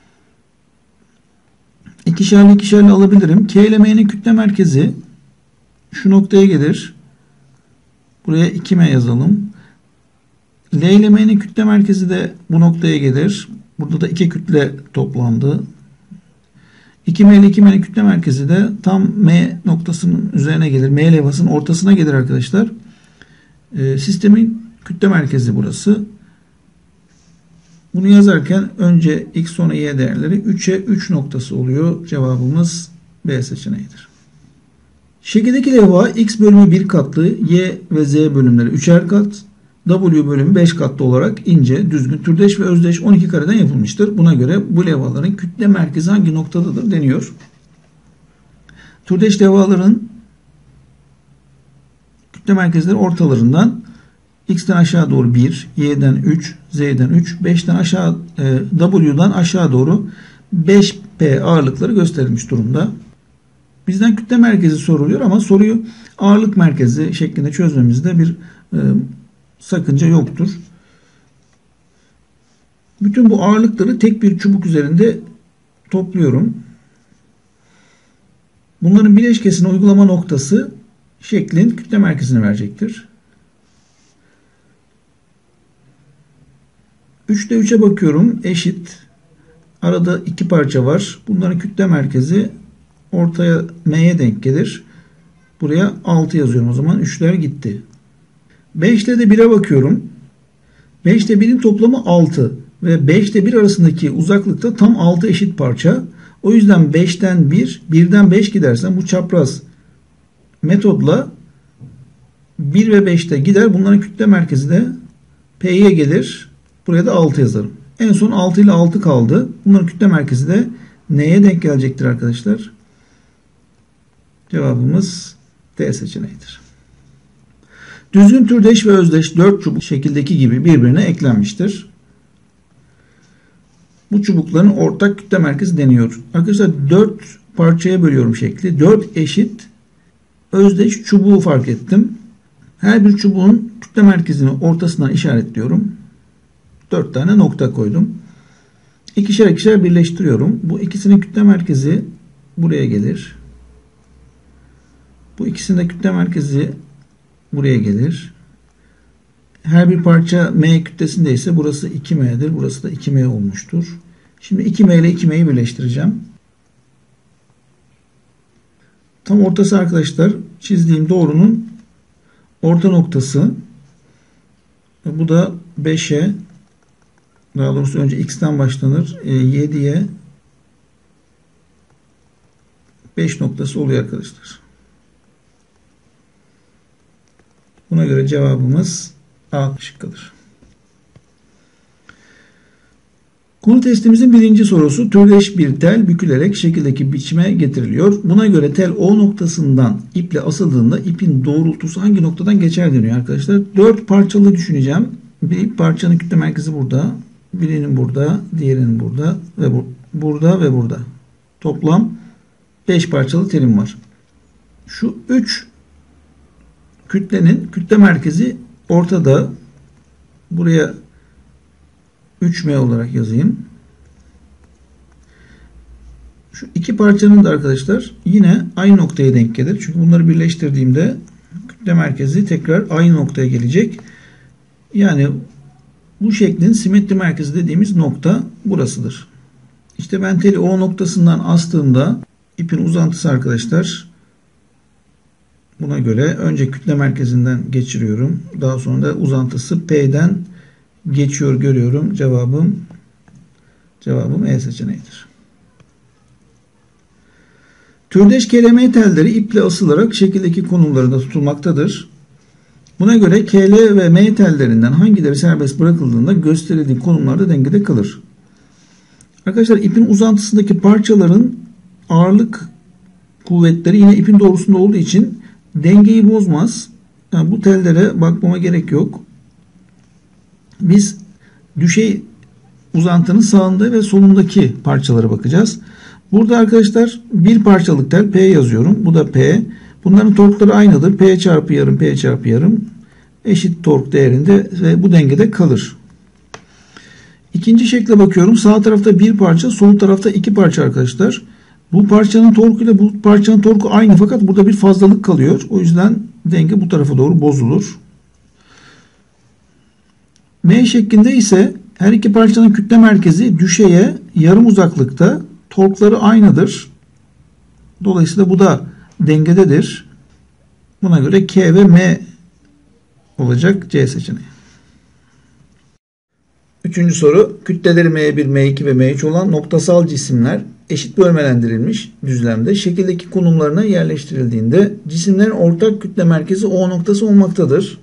İkişerli alabilirim. KLM'nin kütle merkezi şu noktaya gelir. Buraya 2M yazalım. L ile M'nin kütle merkezi de bu noktaya gelir. Burada da iki kütle toplandı. 2M ile 2M'nin kütle merkezi de tam M noktasının üzerine gelir. M levhasının ortasına gelir arkadaşlar. Sistemin kütle merkezi burası. Bunu yazarken önce x sonra y değerleri 3'e 3 noktası oluyor. Cevabımız B seçeneğidir. Şekildeki levha x bölümü 1 katlı, y ve z bölümleri 3'er kat, w bölümü 5 katlı olarak ince, düzgün, türdeş ve özdeş 12 kareden yapılmıştır. Buna göre bu levhaların kütle merkezi hangi noktadadır deniyor. Türdeş levhaların kütle merkezleri ortalarından x'ten aşağı doğru 1, y'den 3, z'den 3, 5'ten aşağı w'dan aşağı doğru 5p ağırlıkları gösterilmiş durumda. Bizden kütle merkezi soruluyor ama soruyu ağırlık merkezi şeklinde çözmemizde bir sakınca yoktur. Bütün bu ağırlıkları tek bir çubuk üzerinde topluyorum. Bunların bileşkesine uygulama noktası şeklin kütle merkezini verecektir. 3'te 3'e bakıyorum. Eşit. Arada iki parça var. Bunların kütle merkezi ortaya M'ye denk gelir. Buraya 6 yazıyorum. O zaman 3'ler gitti. 5'te de 1'e bakıyorum. 5'te 1'in toplamı 6. Ve 5'te 1 arasındaki uzaklıkta tam 6 eşit parça. O yüzden 5'ten 1, 1'den 5 gidersem bu çapraz metodla 1 ve 5'te gider. Bunların kütle merkezi de P'ye gelir. Buraya da 6 yazarım. En son 6 ile 6 kaldı. Bunların kütle merkezi de neye denk gelecektir arkadaşlar? Cevabımız D seçeneğidir. Düzgün türdeş ve özdeş 4 çubuk şekildeki gibi birbirine eklenmiştir. Bu çubukların ortak kütle merkezi deniyor. Arkadaşlar 4 parçaya bölüyorum şekli. 4 eşit özdeş çubuğu fark ettim. Her bir çubuğun kütle merkezini ortasından işaretliyorum. 4 tane nokta koydum. İkişer ikişer birleştiriyorum. Bu ikisinin kütle merkezi buraya gelir. Bu ikisinin de kütle merkezi buraya gelir. Her bir parça M kütlesindeyse burası 2M'dir. Burası da 2M olmuştur. Şimdi 2M ile 2M'yi birleştireceğim. Tam ortası arkadaşlar çizdiğim doğrunun orta noktası. Bu da 5'e, daha doğrusu önce x'ten başlanır. 7'ye 5 noktası oluyor arkadaşlar. Buna göre cevabımız A şıkkıdır. Konu testimizin birinci sorusu: türdeş bir tel bükülerek şekildeki biçime getiriliyor. Buna göre tel O noktasından iple asıldığında ipin doğrultusu hangi noktadan geçer deniyor arkadaşlar. 4 parçalı düşüneceğim. Bir parçanın kütle merkezi burada, birinin burada, diğerinin burada ve burada ve burada. Toplam 5 parçalı telim var. Şu 3 kütlenin kütle merkezi ortada. Buraya 3M olarak yazayım. Şu iki parçanın da arkadaşlar yine aynı noktaya denk gelir. Çünkü bunları birleştirdiğimde kütle merkezi tekrar aynı noktaya gelecek. Yani bu şeklin simetri merkezi dediğimiz nokta burasıdır. İşte ben teli O noktasından astığımda ipin uzantısı arkadaşlar, buna göre önce kütle merkezinden geçiriyorum. Daha sonra da uzantısı P'den geçiyor görüyorum. Cevabım E seçeneğidir. Türdeş KLM telleri iple asılarak şekildeki konumlarında tutulmaktadır. Buna göre KL ve M tellerinden hangileri serbest bırakıldığında gösterildiği konumlarda dengede kalır. Arkadaşlar ipin uzantısındaki parçaların ağırlık kuvvetleri yine ipin doğrusunda olduğu için dengeyi bozmaz. Yani bu tellere bakmama gerek yok. Biz düşey uzantının sağında ve solundaki parçalara bakacağız. Burada arkadaşlar bir parçalık tel P yazıyorum. Bu da P. Bunların torkları aynıdır. P çarpı yarım, P çarpı yarım eşit tork değerinde ve bu dengede kalır. İkinci şekle bakıyorum. Sağ tarafta bir parça, sol tarafta iki parça arkadaşlar. Bu parçanın torku ile bu parçanın torku aynı fakat burada bir fazlalık kalıyor. O yüzden denge bu tarafa doğru bozulur. M şeklinde ise her iki parçanın kütle merkezi düşeye yarım uzaklıkta, torkları aynıdır. Dolayısıyla bu da dengededir. Buna göre K ve M olacak C seçeneği. Üçüncü soru. Kütleleri M1, M2 ve M3 olan noktasal cisimler eşit bölmelendirilmiş düzlemde şekildeki konumlarına yerleştirildiğinde cisimlerin ortak kütle merkezi O noktası olmaktadır.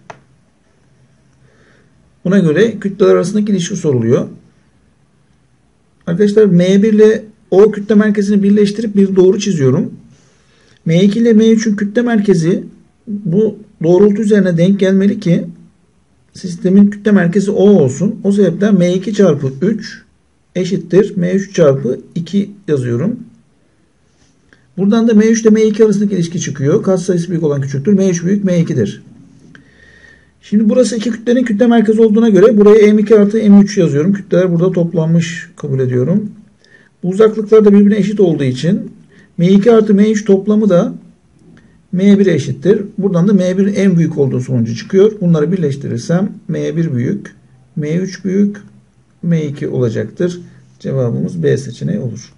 Buna göre kütleler arasındaki ilişki soruluyor. Arkadaşlar M1 ile O kütle merkezini birleştirip bir doğru çiziyorum. M2 ile M3'ün kütle merkezi bu doğrultu üzerine denk gelmeli ki sistemin kütle merkezi O olsun. O sebepten M2 çarpı 3 eşittir M3 çarpı 2 yazıyorum. Buradan da M3 ile M2 arasındaki ilişki çıkıyor. Katsayısı büyük olan küçüktür. M3 büyük M2'dir. Şimdi burası iki kütlenin kütle merkezi olduğuna göre buraya M2 artı M3 yazıyorum. Kütleler burada toplanmış kabul ediyorum. Bu uzaklıklar da birbirine eşit olduğu için M2 artı M3 toplamı da M1'e eşittir. Buradan da M1 en büyük olduğu sonucu çıkıyor. Bunları birleştirirsem M1 büyük, M3 büyük, M2 olacaktır. Cevabımız B seçeneği olur.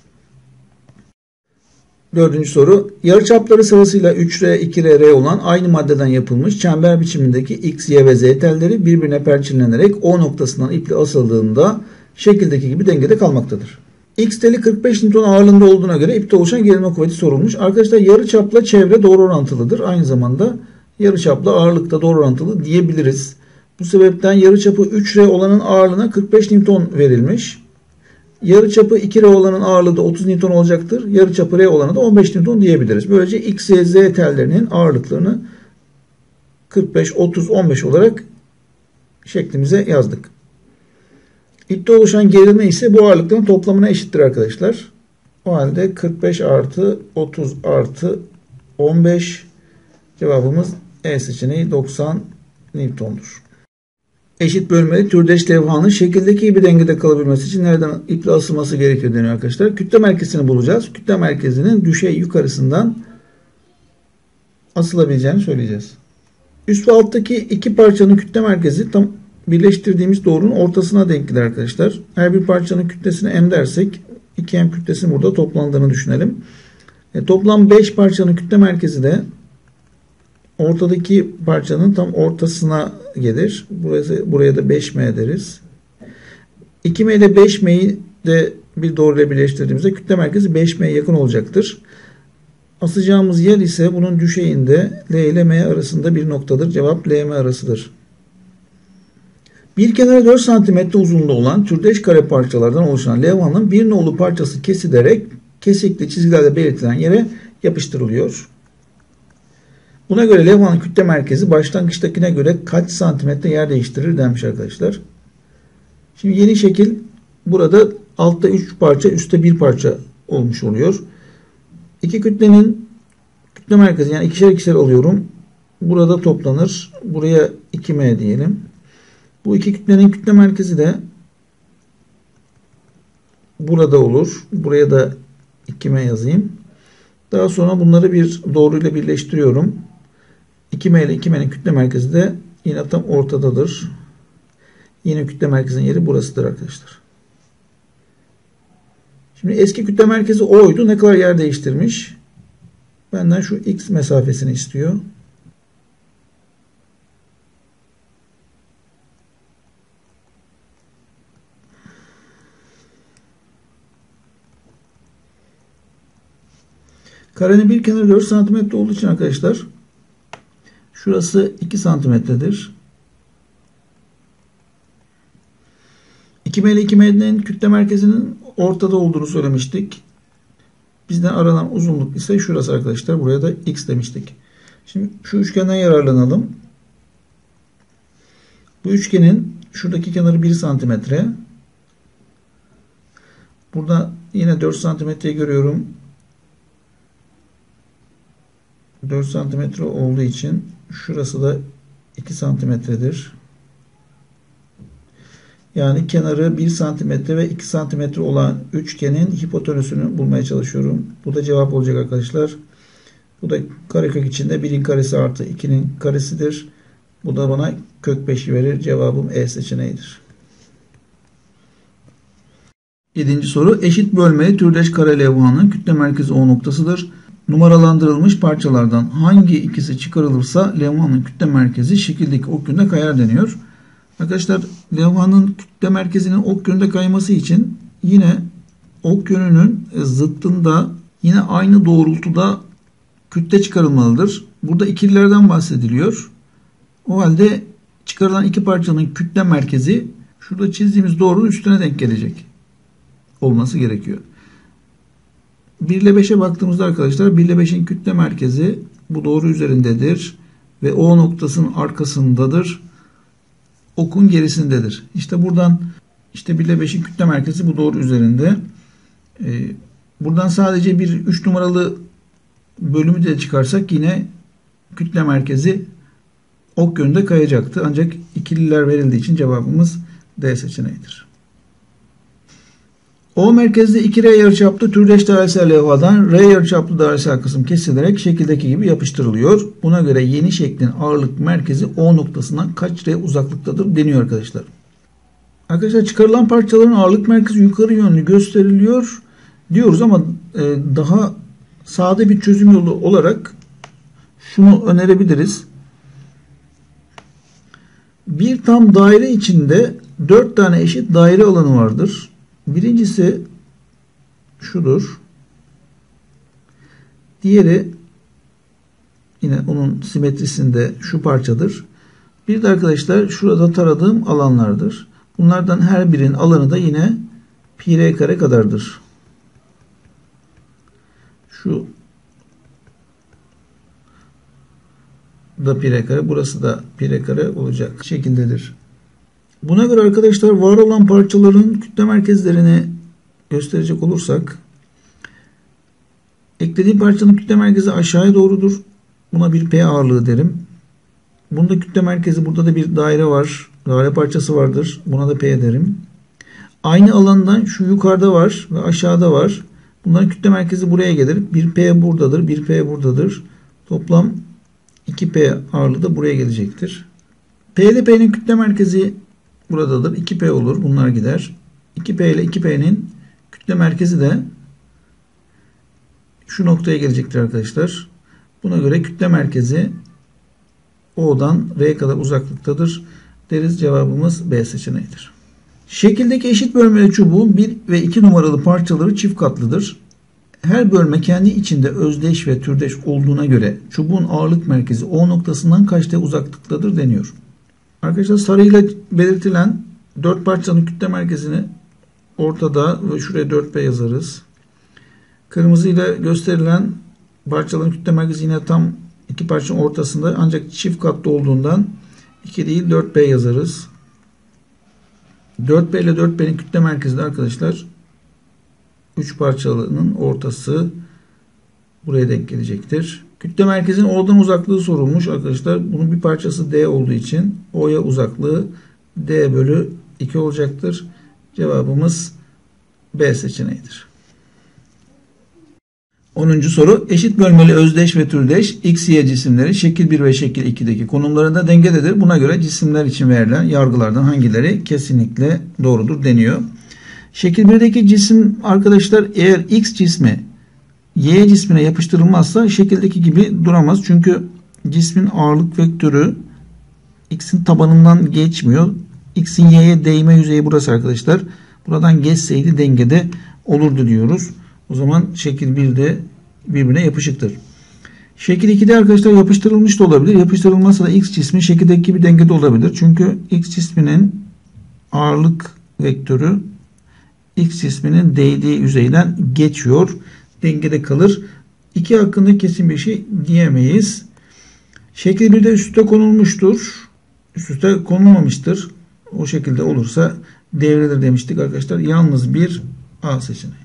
Dördüncü soru. Yarıçapları sırasıyla 3R, 2R, R olan aynı maddeden yapılmış çember biçimindeki X, Y ve Z telleri birbirine perçinlenerek O noktasından iple asıldığında şekildeki gibi dengede kalmaktadır. X teli 45 Newton ağırlığında olduğuna göre ipte oluşan gerilme kuvveti sorulmuş. Arkadaşlar yarıçapla çevre doğru orantılıdır. Aynı zamanda yarıçapla ağırlık da doğru orantılı diyebiliriz. Bu sebepten yarıçapı 3R olanın ağırlığına 45 Newton verilmiş. Yarıçapı 2R olanın ağırlığı da 30 Newton olacaktır. Yarıçapı R olanı da 15 Newton diyebiliriz. Böylece X, Y, Z tellerinin ağırlıklarını 45, 30, 15 olarak şeklimize yazdık. İpte oluşan gerilme ise bu ağırlıkların toplamına eşittir arkadaşlar. O halde 45 artı 30 artı 15 cevabımız E seçeneği 90 Newton'dur. Eşit bölmeli türdeş levhanın şekildeki gibi dengede kalabilmesi için nereden iple asılması gerekiyor deniyor arkadaşlar. Kütle merkezini bulacağız. Kütle merkezinin düşey yukarısından asılabileceğini söyleyeceğiz. Üst ve alttaki iki parçanın kütle merkezi tam birleştirdiğimiz doğrunun ortasına denk gelir arkadaşlar. Her bir parçanın kütlesine M dersek 2M kütlesinin burada toplandığını düşünelim. Toplam 5 parçanın kütle merkezi de ortadaki parçanın tam ortasına gelir. Buraya da 5M deriz. 2M ile 5M'yi de bir doğruyla birleştirdiğimizde kütle merkezi 5M'ye yakın olacaktır. Asacağımız yer ise bunun düşeyinde L ile M arasında bir noktadır. Cevap LM arasıdır. Bir kenarı 4 cm uzunluğunda olan türdeş kare parçalardan oluşan levhanın bir nolu parçası kesilerek kesikli çizgilerle belirtilen yere yapıştırılıyor. Buna göre levhanın kütle merkezi başlangıçtakine göre kaç santimetre yer değiştirir denmiş arkadaşlar. Şimdi yeni şekil burada altta 3 parça üstte 1 parça olmuş oluyor. İki kütlenin kütle merkezi yani ikişer ikişer alıyorum. burada toplanır. Buraya 2m diyelim. Bu iki kütlenin kütle merkezi de burada olur. Buraya da 2m yazayım. Daha sonra bunları bir doğruyla birleştiriyorum. 2m ile 2m'nin kütle merkezi de yine tam ortadadır. Yine kütle merkezinin yeri burasıdır arkadaşlar. Şimdi eski kütle merkezi O'ydu. Ne kadar yer değiştirmiş? Benden şu x mesafesini istiyor. Karenin bir kenarı 4 cm olduğu için arkadaşlar şurası 2 santimetredir. 2m ile 2m'nin kütle merkezinin ortada olduğunu söylemiştik. Bizden aranan uzunluk ise şurası arkadaşlar. Buraya da x demiştik. Şimdi şu üçgenden yararlanalım. Bu üçgenin şuradaki kenarı 1 santimetre. Burada yine 4 santimetreyi görüyorum. 4 santimetre olduğu için şurası da 2 santimetredir. Yani kenarı 1 santimetre ve 2 santimetre olan üçgenin hipotenüsünü bulmaya çalışıyorum. Bu da cevap olacak arkadaşlar. Bu da karekök içinde 1'in karesi artı 2'nin karesidir. Bu da bana kök 5'i verir. Cevabım E seçeneğidir. 7. soru. Eşit bölmeli türdeş kare levhanın kütle merkezi O noktasıdır. Numaralandırılmış parçalardan hangi ikisi çıkarılırsa levhanın kütle merkezi şekildeki ok yönünde kayar deniyor. Arkadaşlar levhanın kütle merkezinin ok yönünde kayması için yine ok yönünün zıttında yine aynı doğrultuda kütle çıkarılmalıdır. Burada ikililerden bahsediliyor. O halde çıkarılan iki parçanın kütle merkezi şurada çizdiğimiz doğrunun üstüne denk gelecek olması gerekiyor. 1 ile 5'e baktığımızda arkadaşlar 1 ile 5'in kütle merkezi bu doğru üzerindedir ve O noktasının arkasındadır. Okun gerisindedir. İşte buradan 1 ile 5'in kütle merkezi bu doğru üzerinde. Buradan sadece bir 3 numaralı bölümü de çıkarsak yine kütle merkezi ok yönünde kayacaktı. Ancak ikililer verildiği için cevabımız D seçeneğidir. O merkezde 2R yarıçaplı türdeş dairesel levhadan R yarıçaplı dairesel kısım kesilerek şekildeki gibi yapıştırılıyor. Buna göre yeni şeklin ağırlık merkezi O noktasından kaç R uzaklıktadır deniyor arkadaşlar. Arkadaşlar çıkarılan parçaların ağırlık merkezi yukarı yönlü gösteriliyor diyoruz ama daha sade bir çözüm yolu olarak şunu önerebiliriz. Bir tam daire içinde 4 tane eşit daire alanı vardır. Birincisi şudur. Diğeri yine onun simetrisinde şu parçadır. Bir de arkadaşlar şurada taradığım alanlardır. Bunlardan her birinin alanı da yine pi r kare kadardır. Şu da pi r kare, burası da pi r kare olacak şekildedir. Buna göre arkadaşlar var olan parçaların kütle merkezlerini gösterecek olursak eklediğim parçanın kütle merkezi aşağıya doğrudur. Buna bir P ağırlığı derim. Bunda kütle merkezi, burada da bir daire var. Daire parçası vardır. Buna da P derim. Aynı alandan şu yukarıda var ve aşağıda var. Bunların kütle merkezi buraya gelir. Bir P buradadır. Bir P buradadır. Toplam 2P ağırlığı da buraya gelecektir. P ile P'nin kütle merkezi buradadır. 2P olur. Bunlar gider. 2P ile 2P'nin kütle merkezi de şu noktaya gelecektir arkadaşlar. Buna göre kütle merkezi O'dan R kadar uzaklıktadır deriz. Cevabımız B seçeneğidir. Şekildeki eşit bölmeli çubuğun 1 ve 2 numaralı parçaları çift katlıdır. Her bölme kendi içinde özdeş ve türdeş olduğuna göre çubuğun ağırlık merkezi O noktasından kaçta uzaklıktadır deniyor. Arkadaşlar sarıyla belirtilen 4 parçanın kütle merkezini ortada ve şuraya 4P yazarız. Kırmızıyla gösterilen parçaların kütle merkezi yine tam iki parçanın ortasında ancak çift katlı olduğundan 2 değil 4P yazarız. 4P ile 4P'nin kütle merkezi de arkadaşlar 3 parçalının ortası buraya denk gelecektir. Kütle merkezinin oradan uzaklığı sorulmuş arkadaşlar. Bunun bir parçası D olduğu için O'ya uzaklığı D bölü 2 olacaktır. Cevabımız B seçeneğidir. 10. soru. Eşit bölmeli özdeş ve türdeş X, Y cisimleri şekil 1 ve şekil 2'deki konumlarında dengededir. Buna göre cisimler için verilen yargılardan hangileri kesinlikle doğrudur deniyor. Şekil 1'deki cisim arkadaşlar eğer X cismi Y cismine yapıştırılmazsa şekildeki gibi duramaz. Çünkü cismin ağırlık vektörü X'in tabanından geçmiyor. X'in Y'ye değme yüzeyi burası arkadaşlar. Buradan geçseydi dengede olurdu diyoruz. O zaman şekil 1'de birbirine yapışıktır. Şekil 2'de arkadaşlar yapıştırılmış da olabilir. Yapıştırılmazsa da X cismi şekildeki gibi dengede olabilir. Çünkü X cisminin ağırlık vektörü X cisminin değdiği yüzeyden geçiyor. Dengede kalır. 2 hakkında kesin bir şey diyemeyiz. Şekil 1'de üst üste konulmuştur. Üst üste konulmamıştır. O şekilde olursa devrilir demiştik arkadaşlar. Yalnız bir A seçeneği.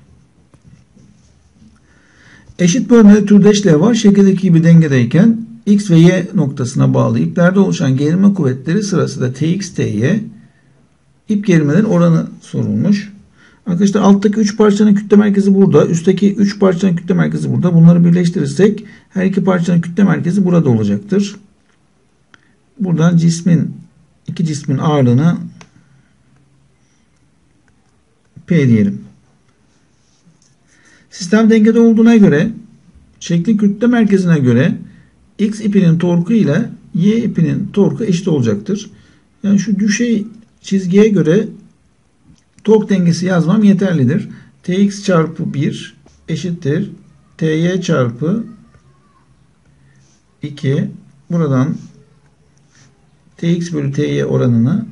Eşit bölmeli türdeş levha şekildeki gibi dengedeyken X ve Y noktasına bağlı iplerde oluşan gerilme kuvvetleri sırasında Tx, Ty ip gerilmenin oranı sorulmuş. Arkadaşlar alttaki 3 parçanın kütle merkezi burada. Üstteki 3 parçanın kütle merkezi burada. Bunları birleştirirsek her iki parçanın kütle merkezi burada olacaktır. Buradan iki cismin ağırlığını P diyelim. Sistem dengede olduğuna göre şeklin kütle merkezine göre X ipinin torku ile Y ipinin torku eşit olacaktır. Yani şu düşey çizgiye göre tork dengesi yazmam yeterlidir. Tx çarpı 1 eşittir Ty çarpı 2. Buradan Tx bölü Ty oranını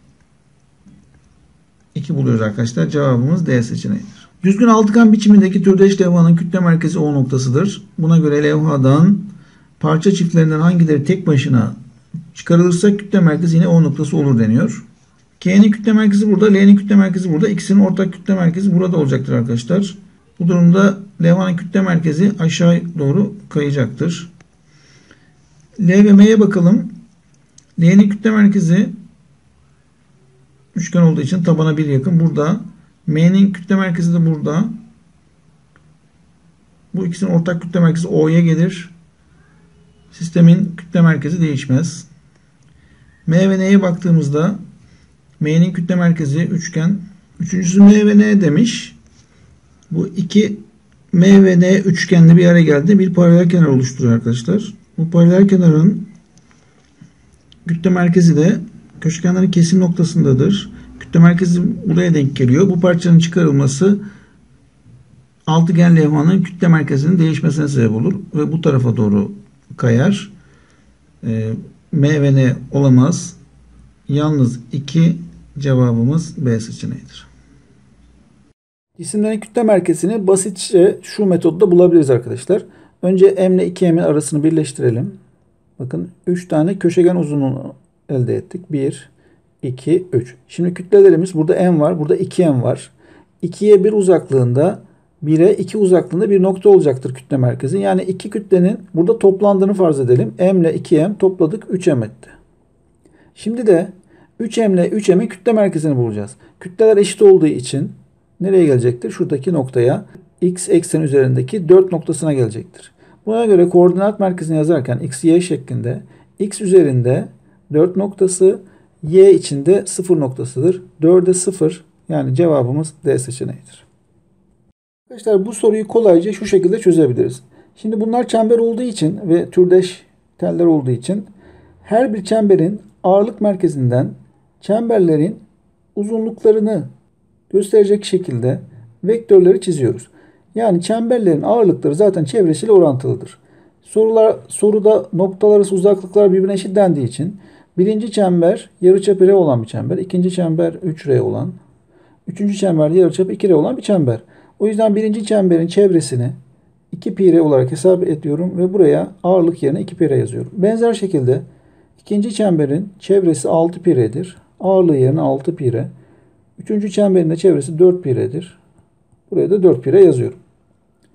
2 buluyoruz arkadaşlar. Cevabımız D seçeneğidir. Düzgün altıgen biçimindeki türdeş levhanın kütle merkezi O noktasıdır. Buna göre levhadan parça çiftlerinden hangileri tek başına çıkarılırsa kütle merkezi yine O noktası olur deniyor. K'nin kütle merkezi burada, L'nin kütle merkezi burada. İkisinin ortak kütle merkezi burada olacaktır arkadaşlar. Bu durumda levhanın kütle merkezi aşağı doğru kayacaktır. L ve M'ye bakalım. L'nin kütle merkezi üçgen olduğu için tabana 1 yakın burada. M'nin kütle merkezi de burada. Bu ikisinin ortak kütle merkezi O'ya gelir. Sistemin kütle merkezi değişmez. M ve N'ye baktığımızda M'nin kütle merkezi üçgen. Üçüncüsü M ve N demiş. Bu iki M ve N üçgenli bir araya geldi. Bir paralel kenar oluşturuyor arkadaşlar. Bu paralel kenarın kütle merkezi de köşegenlerin kesim noktasındadır. Kütle merkezi buraya denk geliyor. Bu parçanın çıkarılması altıgen levhanın kütle merkezinin değişmesine sebep olur. Ve bu tarafa doğru kayar. M ve N olamaz. Yalnız 2 cevabımız B seçeneğidir. Cisimlerin kütle merkezini basitçe şu metodda bulabiliriz arkadaşlar. Önce M ile 2M'in arasını birleştirelim. Bakın 3 tane köşegen uzunluğunu elde ettik. 1, 2, 3. Şimdi kütlelerimiz burada M var. Burada 2M var. 2'ye 1 uzaklığında 1'e 2 uzaklığında bir nokta olacaktır kütle merkezi. Yani iki kütlenin burada toplandığını farz edelim. M ile 2M topladık 3M etti. Şimdi de 3M ile 3M'in kütle merkezini bulacağız. Kütleler eşit olduğu için nereye gelecektir? Şuradaki noktaya x eksen üzerindeki 4 noktasına gelecektir. Buna göre koordinat merkezini yazarken x, y şeklinde x üzerinde 4 noktası, y içinde 0 noktasıdır. 4'e 0 yani cevabımız D seçeneğidir. Arkadaşlar bu soruyu kolayca şu şekilde çözebiliriz. Şimdi bunlar çember olduğu için ve türdeş teller olduğu için her bir çemberin ağırlık merkezinden çemberlerin uzunluklarını gösterecek şekilde vektörleri çiziyoruz. Yani çemberlerin ağırlıkları zaten çevresiyle orantılıdır. Soruda noktalar arası uzaklıklar birbirine eşit dendiği için birinci çember yarıçapı R olan bir çember, ikinci çember 3R olan, üçüncü çember yarıçapı 2R olan bir çember. O yüzden birinci çemberin çevresini 2 pi r olarak hesap ediyorum ve buraya ağırlık yerine 2 pi r yazıyorum. Benzer şekilde ikinci çemberin çevresi 6 pi r'dir. Ağırlığı yerine 6 pi r. Üçüncü çemberin de çevresi 4 pi r'dir. Buraya da 4 pi r yazıyorum.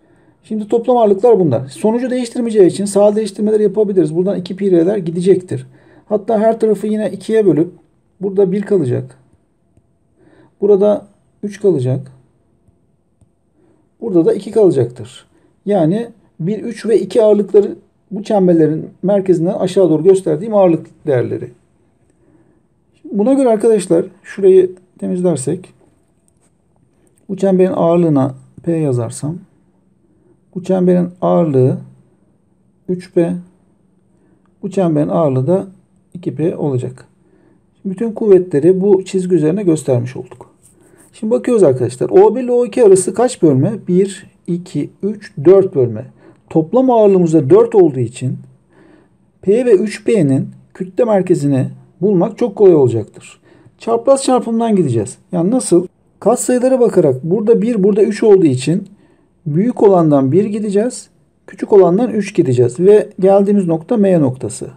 Şimdi toplam ağırlıklar bunlar. Sonucu değiştirmeyeceği için sağ değiştirmeleri yapabiliriz. Buradan 2 pi r'ler gidecektir. Hatta her tarafı yine 2'ye bölüp burada 1 kalacak. Burada 3 kalacak. Burada da 2 kalacaktır. Yani 1, 3 ve 2 ağırlıkları bu çemberlerin merkezinden aşağı doğru gösterdiğim ağırlık değerleri. Buna göre arkadaşlar şurayı temizlersek bu çemberin ağırlığına P yazarsam bu çemberin ağırlığı 3P, bu çemberin ağırlığı da 2P olacak. Bütün kuvvetleri bu çizgi üzerine göstermiş olduk. Şimdi bakıyoruz arkadaşlar. O1 ile O2 arası kaç bölme? 1, 2, 3, 4 bölme. Toplam ağırlığımızda 4 olduğu için P ve 3P'nin kütle merkezini bulmak çok kolay olacaktır. Çapraz çarpımdan gideceğiz. Yani nasıl? Katsayılara bakarak burada 1, burada 3 olduğu için büyük olandan 1 gideceğiz. Küçük olandan 3 gideceğiz. Ve geldiğimiz nokta M noktası.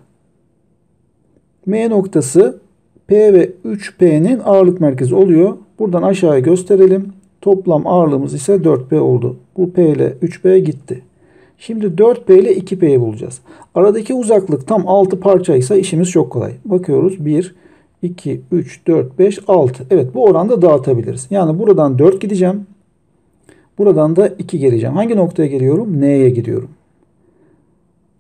M noktası P ve 3P'nin ağırlık merkezi oluyor. Buradan aşağıya gösterelim. Toplam ağırlığımız ise 4P oldu. Bu P ile 3P gitti. Şimdi 4P ile 2P'yi bulacağız. Aradaki uzaklık tam 6 parçaysa işimiz çok kolay. Bakıyoruz. 1, 2, 3, 4, 5, 6. Evet, bu oranda dağıtabiliriz. Yani buradan 4 gideceğim. Buradan da 2 geleceğim. Hangi noktaya geliyorum? N'ye gidiyorum.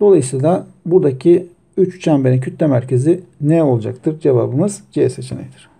Dolayısıyla buradaki 3 çemberin kütle merkezi N olacaktır. Cevabımız C seçeneğidir.